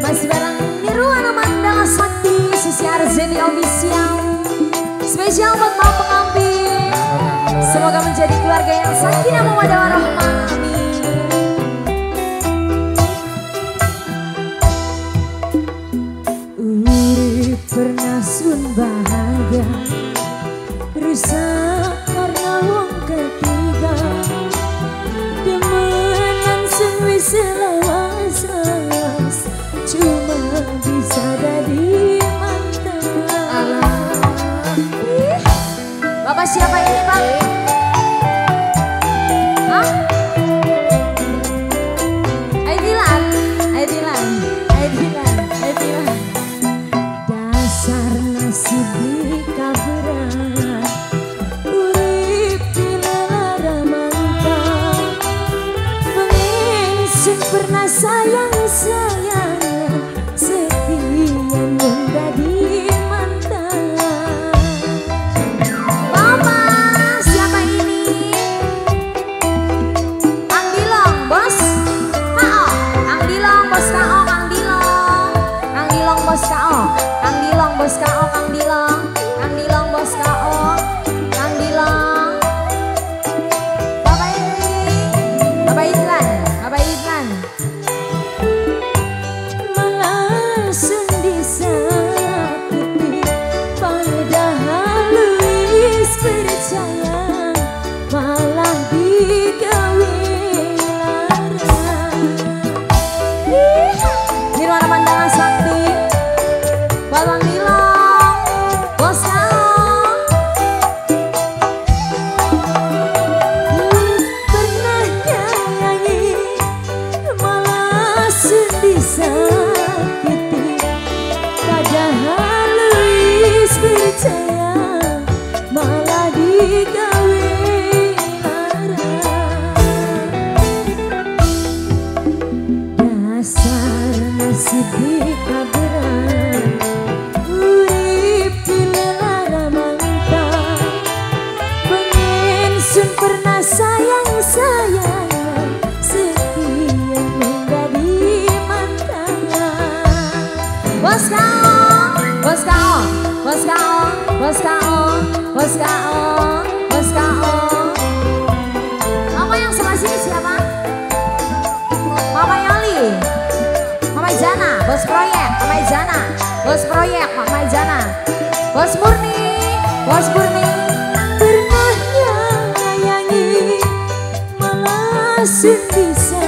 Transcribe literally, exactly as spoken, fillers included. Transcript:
Masih bareng Nirwana Mandala Sakti Sisi Arzeni Official. Spesial buat Mama Pengambil. Semoga menjadi keluarga yang sakinah mawaddah warahmah. Amin. Urip pernah sun bahagia, rusak karena wong ketiga. Demenan sing wis lawas, cuma bisa dari mantan. Bapak siapa ini, Pak? Hah? Aidilan, Aidilan, Aidilan, Aidilan. Dasar nasib di kabaran, urip di lara mantap. Pengen sing pernah sayang sayang, sekian yang tadi mantan. Mama siapa ini? Kang Dilong bos. Kao, Kang Dilong bos Kao, Kang Dilong, Kang Dilong bos Kao, Kang Dilong bos Kao, Kang Dilong, Kang Dilong bos Kao, Kang Dilong. Bapak ini, Bapak Idlan, Bapak Idlan. Malah sendi sakiti, padahal wis percaya, malah digawe lara. Nirwana Mandala Sakti, Bang Dilong, bos Kao. Pernah nyayangi, malah sedih sakiti, padahal wis percaya, malah digawe lara. Dasar nasib di kabaran, urip di lara mantap. Pengen sun pernah sayang sayang, sekian menjadi mantan. Bos Kao, bos Kao, bos Kao, bos Kao, bos Kao, bos Kao. Mama yang sebelah sini siapa? Mama Yoli, Mama Jana, bos proyek, Mama Jana, bos proyek, Mama Jana, bos Murni, bos Murni. Pernah nyayangi, malah sedih.